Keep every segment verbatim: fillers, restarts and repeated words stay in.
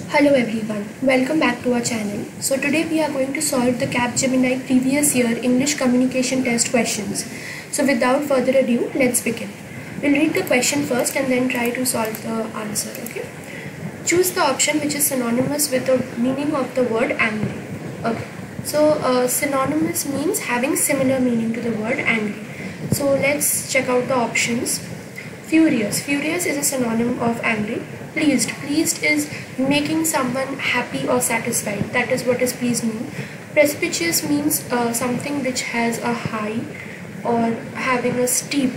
Hello everyone, welcome back to our channel. So today we are going to solve the Capgemini previous year English communication test questions. So without further ado, let's begin. We'll read the question first and then try to solve the answer, okay? Choose the option which is synonymous with the meaning of the word angry. Okay, so uh, synonymous means having similar meaning to the word angry. So let's check out the options. Furious. Furious is a synonym of angry. Pleased. Pleased is making someone happy or satisfied. That is what is pleased mean. Precipitous means uh, something which has a high or having a steep.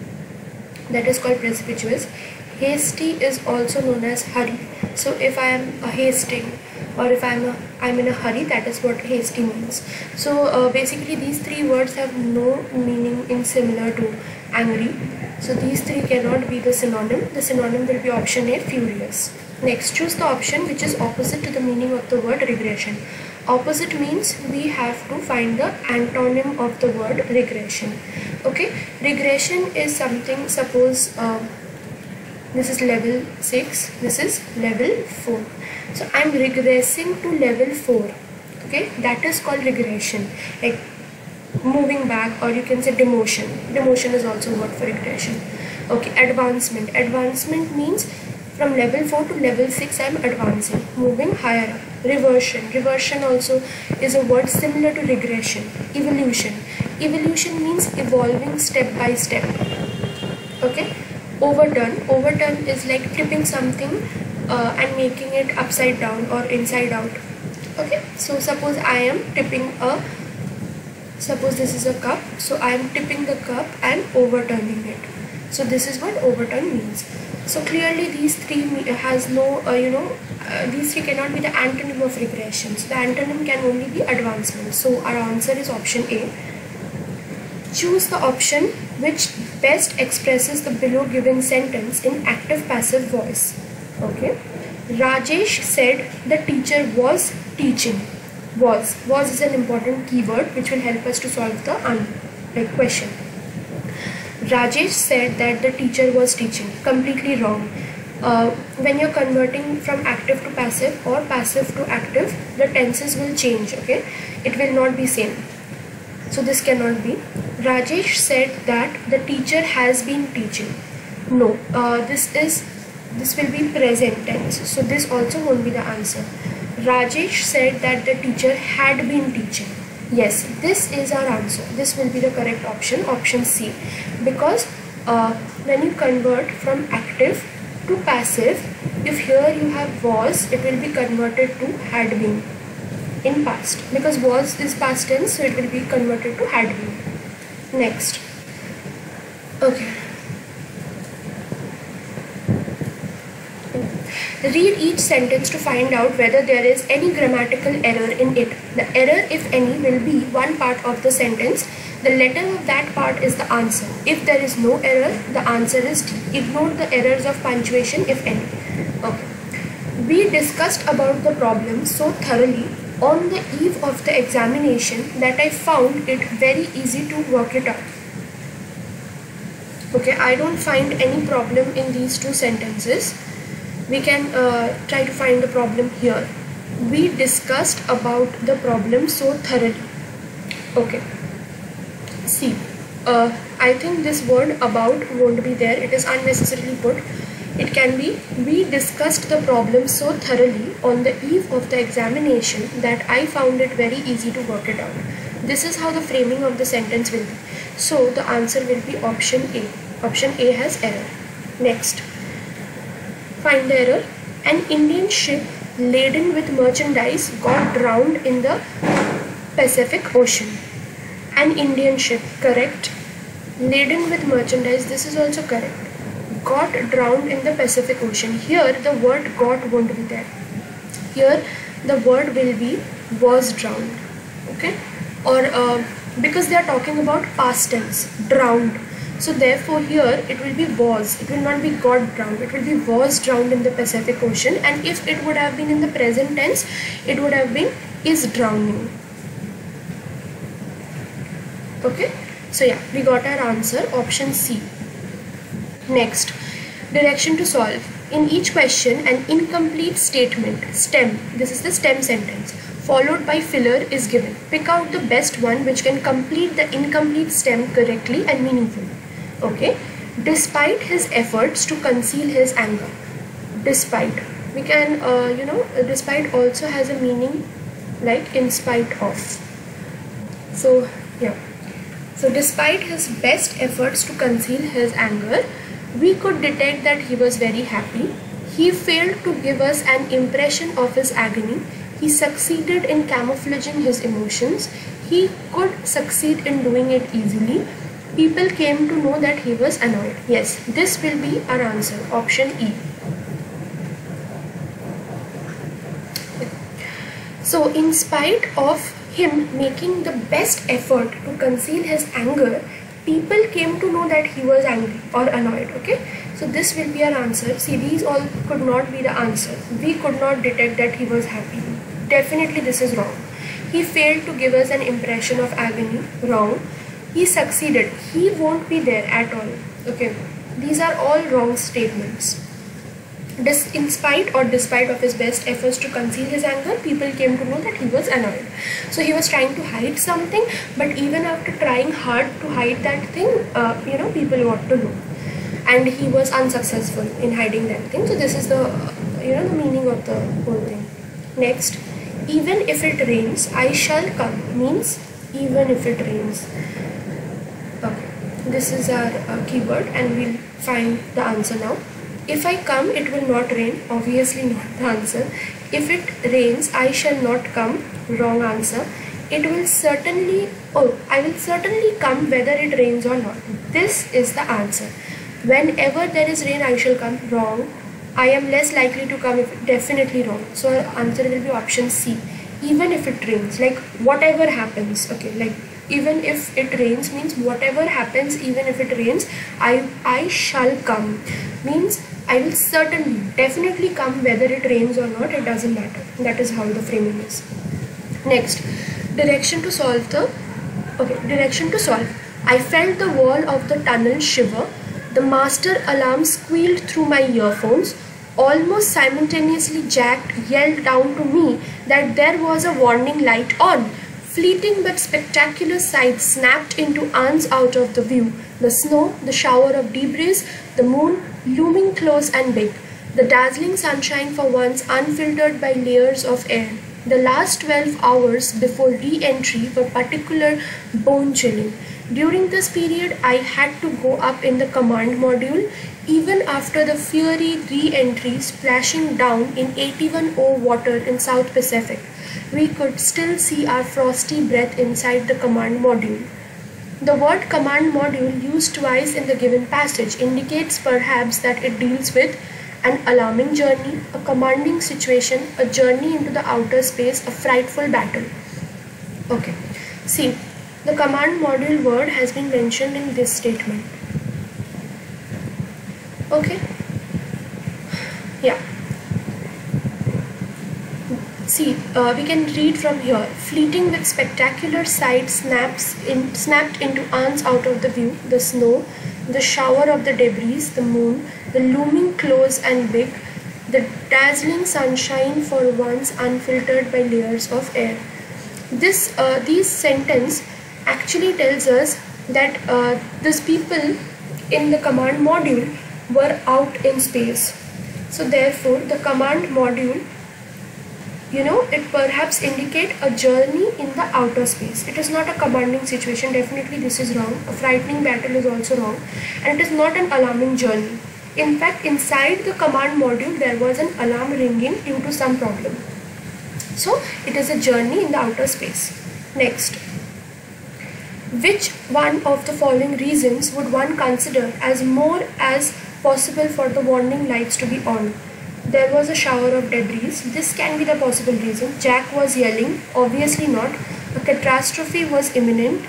That is called precipitous. Hasty is also known as hurry. So if I am a hasting or if I'm a, I'm in a hurry, that is what hasty means. So uh, basically these three words have no meaning in similar to angry. So these three cannot be the synonym. The synonym will be option A, furious. Next, choose the option which is opposite to the meaning of the word regression. Opposite means we have to find the antonym of the word regression. Okay, regression is something, suppose uh, this is level six, this is level four. So I am regressing to level four. Okay, that is called regression. Like moving back, or you can say demotion. Demotion is also a word for regression. Okay, advancement. Advancement means from level four to level six I am advancing, moving higher up. Reversion. Reversion also is a word similar to regression. Evolution. Evolution means evolving step by step. Okay. Overturn. Overturn is like tipping something uh, and making it upside down or inside out. Okay. So suppose I am tipping a Suppose this is a cup, so I am tipping the cup and overturning it. So this is what overturn means. So clearly these three has no, uh, you know, uh, these three cannot be the antonym of regression. So the antonym can only be advancement. So our answer is option A. Choose the option which best expresses the below given sentence in active passive voice. Okay. Rajesh said the teacher was teaching. Was. Was is an important keyword which will help us to solve the un like question. Rajesh said that the teacher was teaching. Completely wrong. Uh, when you're converting from active to passive or passive to active, the tenses will change. Okay, it will not be same. So this cannot be. Rajesh said that the teacher has been teaching. No, uh, this is this will be present tense. So this also won't be the answer. Rajesh said that the teacher had been teaching. Yes, this is our answer. This will be the correct option, option C. Because uh, when you convert from active to passive, if here you have was, it will be converted to had been in past. Because was is past tense, so it will be converted to had been. Next. Okay. Read each sentence to find out whether there is any grammatical error in it. The error, if any, will be one part of the sentence. The letter of that part is the answer. If there is no error, the answer is D. Ignore the errors of punctuation, if any. Okay. We discussed about the problem so thoroughly on the eve of the examination that I found it very easy to work it out. Okay, I don't find any problem in these two sentences. We can uh, try to find the problem here. We discussed about the problem so thoroughly. Okay. See, uh, I think this word about won't be there. It is unnecessarily put. It can be, we discussed the problem so thoroughly on the eve of the examination that I found it very easy to work it out. This is how the framing of the sentence will be. So the answer will be option A. Option A has error. Next. Find the error. An Indian ship laden with merchandise got drowned in the Pacific Ocean. An Indian ship, correct. Laden with merchandise, this is also correct. Got drowned in the Pacific Ocean. Here the word got won't be there. Here the word will be was drowned. Okay. Or uh, because they are talking about past tense, drowned. So therefore here it will be was, it will not be got drowned, it will be was drowned in the Pacific Ocean, and if it would have been in the present tense, it would have been is drowning. Okay, so yeah, we got our answer, option C. Next, direction to solve. In each question, an incomplete statement, stem, this is the stem sentence, followed by filler is given. Pick out the best one which can complete the incomplete stem correctly and meaningfully. Okay. Despite his efforts to conceal his anger. Despite. We can, uh, you know, despite also has a meaning like in spite of. So, yeah. So, despite his best efforts to conceal his anger, we could detect that he was very happy. He failed to give us an impression of his agony. He succeeded in camouflaging his emotions. He could succeed in doing it easily. People came to know that he was annoyed. Yes, this will be our answer. Option E. So, in spite of him making the best effort to conceal his anger, people came to know that he was angry or annoyed. Okay, so this will be our answer. See, these all could not be the answer. We could not detect that he was happy. Definitely this is wrong. He failed to give us an impression of agony. Wrong. He succeeded. He won't be there at all. Okay, these are all wrong statements. Dis in spite or despite of his best efforts to conceal his anger, people came to know that he was annoyed. So he was trying to hide something, but even after trying hard to hide that thing, uh, you know, people got to know. And he was unsuccessful in hiding that thing. So this is the, uh, you know, the meaning of the whole thing. Next, even if it rains, I shall come means even if it rains. Okay, this is our uh, keyword and we'll find the answer now. If I come, it will not rain. Obviously not the answer. If it rains, I shall not come. Wrong answer. It will certainly, oh, I will certainly come whether it rains or not. This is the answer. Whenever there is rain, I shall come. Wrong. I am less likely to come. If it, definitely wrong. So our answer will be option C. Even if it rains, like whatever happens. Okay, like even if it rains means whatever happens, even if it rains, I, I shall come. Means I will certainly, definitely come whether it rains or not, it doesn't matter. That is how the framing is. Next, direction to solve the, okay, direction to solve. I felt the wall of the tunnel shiver. The master alarm squealed through my earphones. Almost simultaneously, Jack yelled down to me that there was a warning light on. Fleeting but spectacular sights snapped into arms out of the view. The snow, the shower of debris, the moon looming close and big. The dazzling sunshine for once unfiltered by layers of air. The last twelve hours before re-entry were particular bone-chilling. During this period, I had to go up in the command module, even after the fiery re-entry splashing down in eighty-one O water in South Pacific. We could still see our frosty breath inside the command module. The word command module used twice in the given passage indicates perhaps that it deals with an alarming journey, a commanding situation, a journey into the outer space, a frightful battle. Okay, see, the command module word has been mentioned in this statement. Okay, yeah. See, uh, we can read from here. Fleeting with spectacular sight snaps in, snapped into arms out of the view. The snow, the shower of the debris, the moon, the looming close and big, the dazzling sunshine for once unfiltered by layers of air. This, uh, these sentence actually tells us that uh, these people in the command module were out in space. So therefore, the command module, you know, it perhaps indicate a journey in the outer space. It is not a commanding situation. Definitely this is wrong. A frightening battle is also wrong. And it is not an alarming journey. In fact, inside the command module, there was an alarm ringing due to some problem. So, it is a journey in the outer space. Next. Which one of the following reasons would one consider as more as possible for the warning lights to be on? There was a shower of debris. This can be the possible reason. Jack was yelling. Obviously not. A catastrophe was imminent.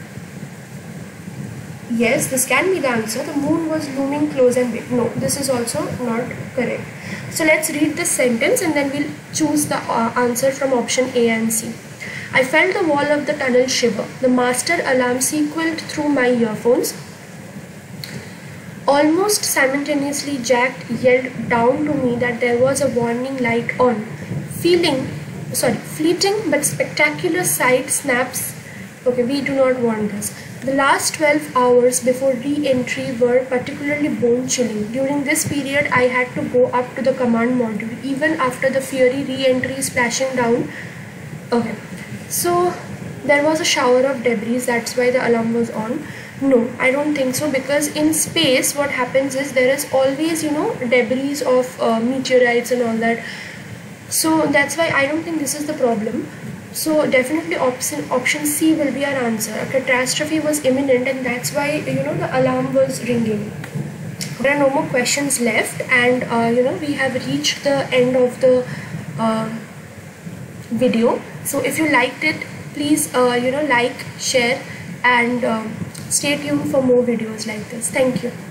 Yes, this can be the answer. The moon was looming close and big. No, this is also not correct. So let's read this sentence and then we'll choose the uh, answer from option A and C. I felt the wall of the tunnel shiver. The master alarm sequeled through my earphones. Almost simultaneously, Jack yelled down to me that there was a warning light on. Feeling, sorry, fleeting but spectacular side snaps. Okay, we do not want this. The last twelve hours before re-entry were particularly bone-chilling. During this period, I had to go up to the command module, even after the Fury re-entry splashing down. Okay, so there was a shower of debris, that's why the alarm was on. No, I don't think so, because in space what happens is there is always, you know, debris of uh, meteorites and all that. So that's why I don't think this is the problem. So definitely option option C will be our answer. A catastrophe was imminent, and that's why, you know, the alarm was ringing. There are no more questions left, and uh, you know, we have reached the end of the uh, video. So if you liked it, please uh, you know, like, share, and uh, stay tuned for more videos like this. Thank you.